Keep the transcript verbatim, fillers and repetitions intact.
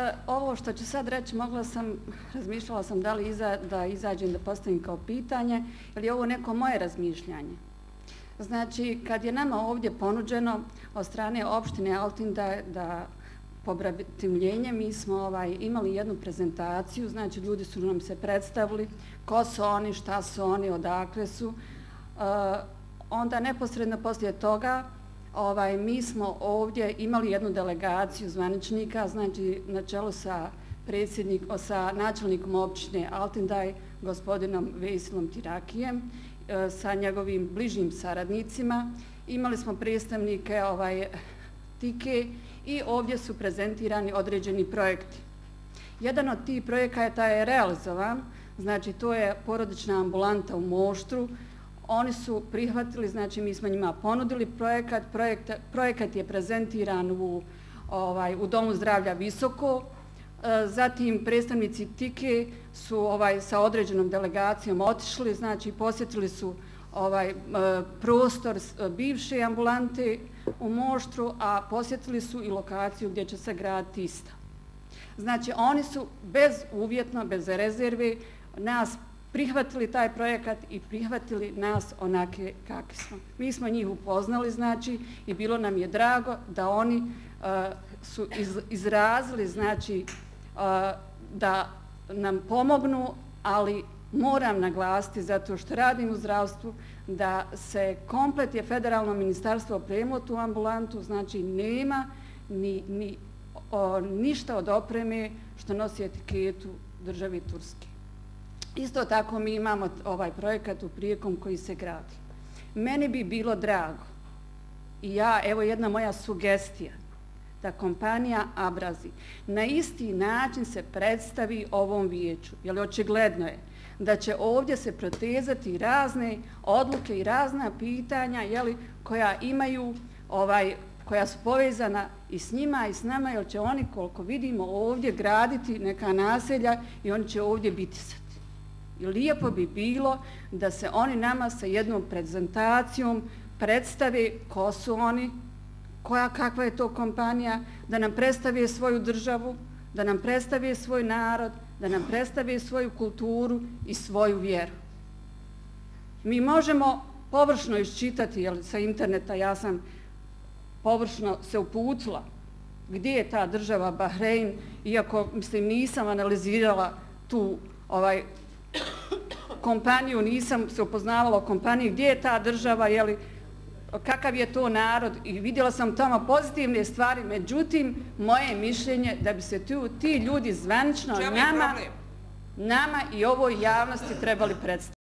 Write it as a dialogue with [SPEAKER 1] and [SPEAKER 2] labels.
[SPEAKER 1] Ovo što ću sad reći, mogla sam, razmišljala sam da li iza, da izađem da postavim kao pitanje, jer je ovo neko moje razmišljanje. Znači, kad je nama ovdje ponuđeno od strane opštine Altin da, da pobratimljenje, mi smo ovaj, imali jednu prezentaciju, znači ljudi su nam se predstavili ko su oni, šta su oni, odakle su. Uh, onda neposredno poslije toga Ovaj, mi smo ovdje imali jednu delegaciju zvaničnika, znači na čelu sa predsjednikom, sa načelnikom općine Altindaj, gospodinom Vesilom Tirakijem, sa njegovim bližnjim saradnicima. Imali smo predstavnike ovaj, Tike i ovdje su prezentirani određeni projekti. Jedan od tih projekata je realizovan, znači to je porodična ambulanta u Moštru. Oni su prihvatili, znači mi smo njima ponudili projekat, projekat, projekat je prezentiran u, ovaj, u Domu zdravlja Visoko, e, zatim predstavnici Tike su ovaj, sa određenom delegacijom otišli, znači posjetili su ovaj, e, prostor bivše ambulante u Moštru, a posjetili su i lokaciju gdje će se graditi ista. Znači oni su bezuvjetno, bez rezerve nas prihvatili taj projekat i prihvatili nas onake kakvi smo. Mi smo njih upoznali, znači, i bilo nam je drago da oni uh, su iz, izrazili, znači, uh, da nam pomognu, ali moram naglasiti, zato što radim u zdravstvu, da se komplet je federalno ministarstvo opremilo tu ambulantu, znači nema ni, ni, o, ništa od opreme što nosi etiketu državi Turske. Isto tako mi imamo ovaj projekat u Prijekom koji se gradi. Meni bi bilo drago i ja, evo jedna moja sugestija, da kompanija Abrazi na isti način se predstavi ovom vijeću, jer očigledno je da će ovdje se protezati razne odluke i razna pitanja jeli, koja imaju, ovaj, koja su povezana i s njima i s nama, jer će oni, koliko vidimo, ovdje graditi neka naselja i oni će ovdje biti sad. I lijepo bi bilo da se oni nama sa jednom prezentacijom predstave ko su oni, koja, kakva je to kompanija, da nam predstave svoju državu, da nam predstave svoj narod, da nam predstave svoju kulturu i svoju vjeru. Mi možemo površno iščitati, jer sa interneta ja sam površno se uputila gdje je ta država Bahrein, iako mislim nisam analizirala tu ovaj kompaniju, nisam se upoznavala o kompaniji, gdje je ta država, jeli, kakav je to narod i vidjela sam tamo pozitivne stvari, međutim, moje mišljenje da bi se tu, ti ljudi zvanično nama, nama i ovoj javnosti trebali predstaviti.